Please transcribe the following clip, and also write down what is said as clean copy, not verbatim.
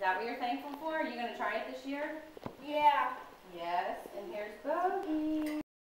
that what you're thankful for? Are you going to try it this year? Yeah. Yes. And here